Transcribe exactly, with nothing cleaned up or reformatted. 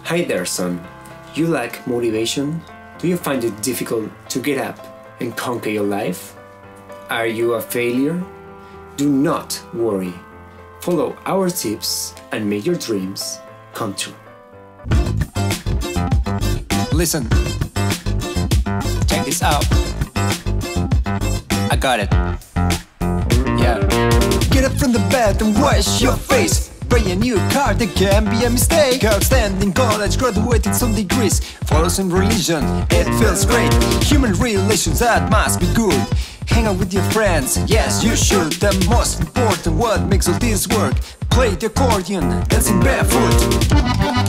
Hi there, son. You lack motivation? Do you find it difficult to get up and conquer your life? Are you a failure? Do not worry. Follow our tips and make your dreams come true. Listen, check this out. I got it. Yeah. Get up from the bed and wash your face. Buy a new car, that can be a mistake. Outstanding college, graduated some degrees. Follow some religion, it feels great. Human relations, that must be good. Hang out with your friends, yes you should. The most important, what makes all this work? Play the accordion, dancing barefoot.